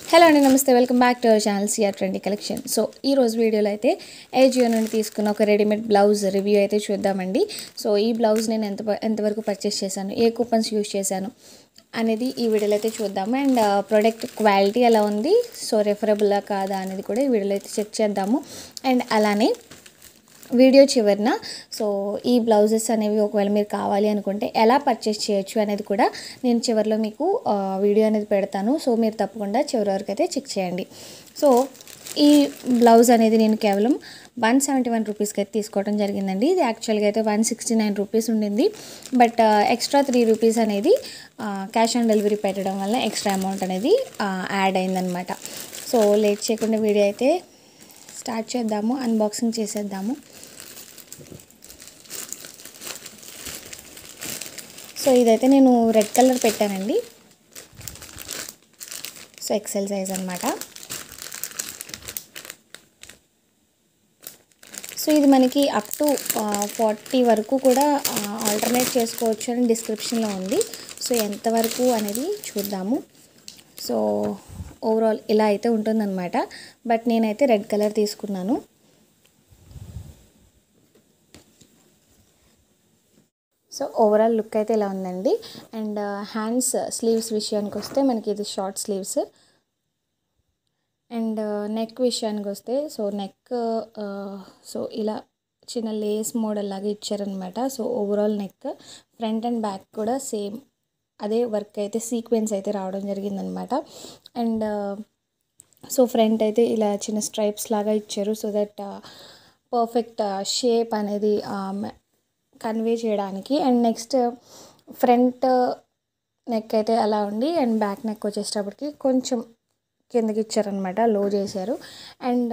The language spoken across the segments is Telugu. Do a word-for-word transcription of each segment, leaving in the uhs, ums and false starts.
హలో అండి, నమస్తే. Welcome back to our channel CR trendy collection. So ఈ రోజు వీడియోలో అయితే ఏజియో నుండి తీసుకున్న ఒక రెడీమేడ్ బ్లౌజ్ రివ్యూ అయితే చూద్దామండి. సో ఈ బ్లౌజ్ నేను ఎంత ఎంతవరకు పర్చేస్ చేశాను, ఏ కూపన్స్ యూస్ చేశాను అనేది ఈ వీడియోలో అయితే చూద్దాము. అండ్ ప్రోడక్ట్ క్వాలిటీ ఎలా ఉంది, సో రెఫరబుల్లా కాదా అనేది కూడా ఈ వీడియోలో అయితే చెక్ చేద్దాము. అండ్ అలానే వీడియో చివరిన సో ఈ బ్లౌజెస్ అనేవి ఒకవేళ మీరు కావాలి అనుకుంటే ఎలా పర్చేస్ చేయొచ్చు అనేది కూడా నేను చివరిలో మీకు వీడియో అనేది పెడతాను. సో మీరు తప్పకుండా చివరి వరకు అయితే చెక్ చేయండి. సో ఈ బ్లౌజ్ అనేది నేను కేవలం వన్ సెవెంటీ వన్ రూపీస్కి అయితే తీసుకోవడం జరిగిందండి. ఇది యాక్చువల్గా అయితే వన్ సిక్స్టీ నైన్ రూపీస్ ఉండింది. బట్ ఎక్స్ట్రా త్రీ రూపీస్ అనేది క్యాష్ ఆన్ డెలివరీ పెట్టడం వల్ల ఎక్స్ట్రా అమౌంట్ అనేది యాడ్ అయిందనమాట. సో లేట్ చేయకుండా వీడియో అయితే స్టార్ట్ చేద్దాము, అన్బాక్సింగ్ చేసేద్దాము. సో ఇదైతే నేను రెడ్ కలర్ పెట్టానండి. సో ఎక్సెల్ సైజ్ అనమాట. సో ఇది మనకి అప్ టు ఫార్టీ వరకు కూడా ఆల్టర్నేట్ చేసుకోవచ్చు అని డిస్క్రిప్షన్లో ఉంది. సో ఎంతవరకు అనేది చూద్దాము. సో ఓవరాల్ ఇలా అయితే ఉంటుందన్నమాట. బట్ నేనైతే రెడ్ కలర్ తీసుకున్నాను. సో ఓవరాల్ లుక్ అయితే ఇలా ఉందండి. అండ్ హ్యాండ్స్ స్లీవ్స్ విషయానికి వస్తే మనకి ఇది షార్ట్ స్లీవ్స్. అండ్ నెక్ విషయానికి వస్తే సో నెక్ సో ఇలా చిన్న లేస్ మోడల్ లాగా ఇచ్చారనమాట. So overall neck, front and back కూడా సేమ్ అదే వర్క్ అయితే సీక్వెన్స్ అయితే రావడం జరిగిందనమాట. అండ్ సో ఫ్రంట్ అయితే ఇలా చిన్న స్ట్రైప్స్ లాగా ఇచ్చారు. సో దట్ పర్ఫెక్ట్ షేప్ అనేది కన్వే చేయడానికి. అండ్ నెక్స్ట్ ఫ్రంట్ నెక్ అయితే అలా ఉండి అండ్ బ్యాక్ నెక్ వచ్చేటప్పటికి కొంచెం కిందకి ఇచ్చారనమాట, లో చేశారు. అండ్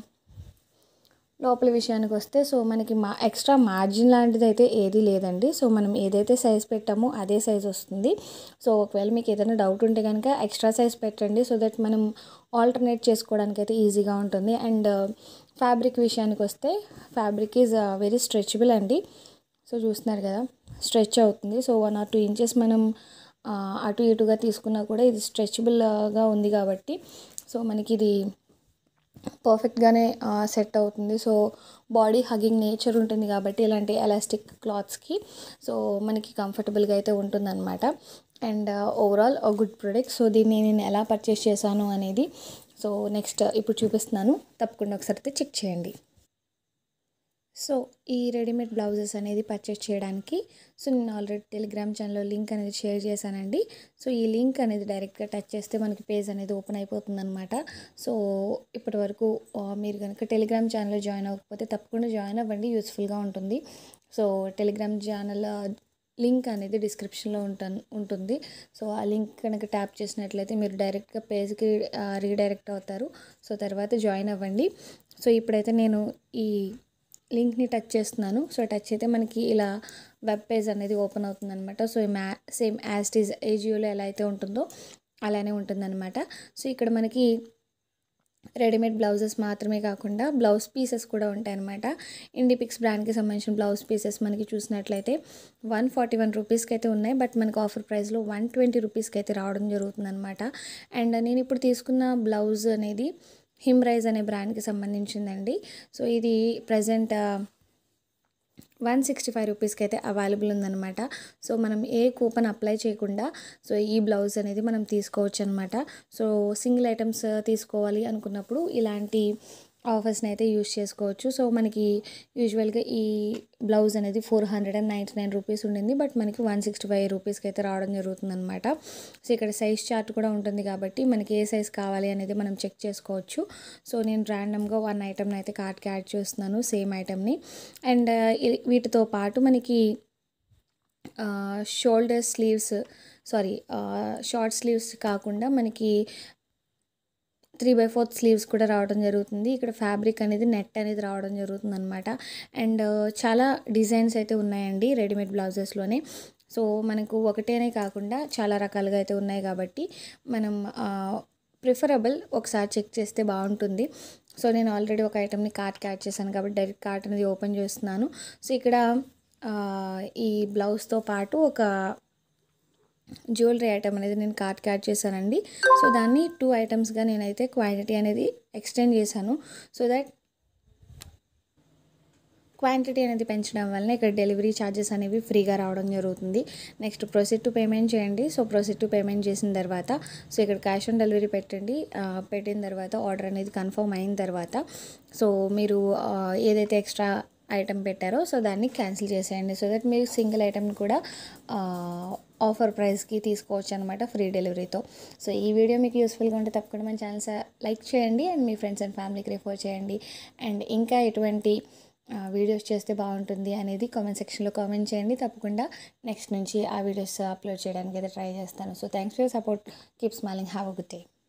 లోపల విషయానికి వస్తే సో మనకి మా ఎక్స్ట్రా మార్జిన్ లాంటిది అయితే ఏది లేదండి. సో మనం ఏదైతే సైజ్ పెట్టామో అదే సైజ్ వస్తుంది. సో ఒకవేళ మీకు ఏదైనా డౌట్ ఉంటే కనుక ఎక్స్ట్రా సైజ్ పెట్టండి, సో దట్ మనం ఆల్టర్నేట్ చేసుకోవడానికి అయితే ఈజీగా ఉంటుంది. అండ్ ఫ్యాబ్రిక్ విషయానికి వస్తే ఫ్యాబ్రిక్ ఈజ్ వెరీ స్ట్రెచబుల్ అండి. సో చూస్తున్నారు కదా, స్ట్రెచ్ అవుతుంది. So one or two inches మనం అటు ఇటుగా తీసుకున్నా కూడా ఇది స్ట్రెచబుల్గా ఉంది కాబట్టి సో మనకి ఇది పర్ఫెక్ట్గానే సెట్ అవుతుంది. సో బాడీ హగ్గింగ్ నేచర్ ఉంటుంది కాబట్టి ఇలాంటి ఎలాస్టిక్ క్లాత్స్కి సో మనకి కంఫర్టబుల్గా అయితే ఉంటుందన్నమాట. And overall good product. So దీన్ని నేను ఎలా పర్చేస్ చేశాను అనేది సో నెక్స్ట్ ఇప్పుడు చూపిస్తున్నాను, తప్పకుండా ఒకసారి అయితే చెక్ చేయండి. సో ఈ రెడీమేడ్ బ్లౌజెస్ అనేది పర్చేస్ చేయడానికి సో నేను ఆల్రెడీ టెలిగ్రామ్ ఛానల్లో లింక్ అనేది షేర్ చేశానండి. సో ఈ లింక్ అనేది డైరెక్ట్గా టచ్ చేస్తే మనకి పేజ్ అనేది ఓపెన్ అయిపోతుంది అనమాట. సో ఇప్పటి వరకు మీరు కనుక టెలిగ్రామ్ ఛానల్లో జాయిన్ అవ్వకపోతే తప్పకుండా జాయిన్ అవ్వండి, యూస్ఫుల్గా ఉంటుంది. సో టెలిగ్రామ్ ఛానల్ లింక్ అనేది డిస్క్రిప్షన్లో ఉంట ఉంటుంది సో ఆ లింక్ కనుక ట్యాప్ చేసినట్లయితే మీరు డైరెక్ట్గా పేజ్కి రీడైరెక్ట్ అవుతారు. సో తర్వాత జాయిన్ అవ్వండి. సో ఇప్పుడైతే నేను ఈ లింక్ని టచ్ చేస్తున్నాను. సో టచ్ అయితే మనకి ఇలా వెబ్ పేజ్ అనేది ఓపెన్ అవుతుంది అనమాట. సో మ్యా సేమ్ యాజ్ ఇట్ ఈజ్ ఏజియోలో ఎలా అయితే ఉంటుందో అలానే ఉంటుందన్నమాట. సో ఇక్కడ మనకి రెడీమేడ్ బ్లౌజెస్ మాత్రమే కాకుండా బ్లౌజ్ పీసెస్ కూడా ఉంటాయన్నమాట. ఇండిపిక్స్ బ్రాండ్కి సంబంధించిన బ్లౌజ్ పీసెస్ మనకి చూసినట్లయితే వన్ ఫార్టీ వన్ రూపీస్కి అయితే ఉన్నాయి. బట్ మనకు ఆఫర్ ప్రైస్లో వన్ ట్వంటీ రూపీస్కి అయితే రావడం జరుగుతుందన్నమాట. అండ్ నేను ఇప్పుడు తీసుకున్న బ్లౌజ్ అనేది హిమ్రైజ్ అనే బ్రాండ్కి సంబంధించిందండి. సో ఇది ప్రజెంట్ వన్ సిక్స్టీ ఫైవ్ రూపీస్కి అయితే అవైలబుల్ ఉందన్నమాట. సో మనం ఏ కూపన్ అప్లై చేయకుండా సో ఈ బ్లౌజ్ అనేది మనం తీసుకోవచ్చు అనమాట. సో సింగిల్ ఐటమ్స్ తీసుకోవాలి అనుకున్నప్పుడు ఇలాంటి ఆఫర్స్ని అయితే యూజ్ చేసుకోవచ్చు. సో మనకి యూజువల్గా ఈ బ్లౌజ్ అనేది four hundred and ninety nine rupees ఉండింది. బట్ మనకి వన్ సిక్స్టీ ఫైవ్ రూపీస్కి అయితే రావడం జరుగుతుంది అనమాట. సో ఇక్కడ సైజ్ చార్ట్ కూడా ఉంటుంది కాబట్టి మనకి ఏ సైజ్ కావాలి అనేది మనం చెక్ చేసుకోవచ్చు. సో నేను ర్యాండమ్గా వన్ ఐటమ్ని అయితే కార్ట్కి యాడ్ చేస్తున్నాను, సేమ్ ఐటమ్ని. అండ్ వీటితో పాటు మనకి shoulder sleeves sorry short sleeves కాకుండా మనకి త్రీ బై ఫోర్త్ స్లీవ్స్ కూడా రావడం జరుగుతుంది. ఇక్కడ ఫ్యాబ్రిక్ అనేది నెట్ అనేది రావడం జరుగుతుంది అనమాట. అండ్ చాలా డిజైన్స్ అయితే ఉన్నాయండి రెడీమేడ్ బ్లౌజెస్లోనే. సో మనకు ఒకటేనే కాకుండా చాలా రకాలుగా అయితే ఉన్నాయి కాబట్టి మనం ప్రిఫరబుల్ ఒకసారి చెక్ చేస్తే బాగుంటుంది. సో నేను ఆల్రెడీ ఒక ఐటమ్ని కార్ట్కి యాడ్ చేశాను కాబట్టి డైరెక్ట్ కార్ట్ అనేది ఓపెన్ చేస్తున్నాను. సో ఇక్కడ ఈ బ్లౌజ్తో పాటు ఒక జ్యువెలరీ ఐటమ్ అనేది నేను కార్ట్కి యాడ్ చేశానండి. సో దాన్ని టూ ఐటమ్స్గా నేనైతే క్వాంటిటీ అనేది ఎక్స్టెండ్ చేశాను. సో దట్ క్వాంటిటీ అనేది పెంచడం వల్ల ఇక్కడ డెలివరీ ఛార్జెస్ అనేవి ఫ్రీగా రావడం జరుగుతుంది. నెక్స్ట్ ప్రొసీడ్ టు పేమెంట్ చేయండి. సో ప్రొసీడ్ టు పేమెంట్ చేసిన తర్వాత సో ఇక్కడ క్యాష్ ఆన్ డెలివరీ పెట్టండి. పెట్టిన తర్వాత ఆర్డర్ అనేది కన్ఫర్మ్ అయిన తర్వాత సో మీరు ఏదైతే ఎక్స్ట్రా ఐటమ్ పెట్టారో సో దాన్ని క్యాన్సిల్ చేసేయండి. సో దట్ మీరు సింగిల్ ఐటమ్ని కూడా ఆఫర్ ప్రైస్కి తీసుకోవచ్చు అనమాట, ఫ్రీ డెలివరీతో. సో ఈ వీడియో మీకు యూస్ఫుల్గా ఉంటే తప్పకుండా మన ఛానల్ లైక్ చేయండి అండ్ మీ ఫ్రెండ్స్ అండ్ ఫ్యామిలీకి రిఫర్ చేయండి. అండ్ ఇంకా ఎటువంటి వీడియోస్ చేస్తే బాగుంటుంది అనేది కామెంట్ సెక్షన్లో కామెంట్ చేయండి. తప్పకుండా నెక్స్ట్ నుంచి ఆ వీడియోస్ అప్లోడ్ చేయడానికి అయితే ట్రై చేస్తాను. So thanks for your support. Keep smiling. Have a good day.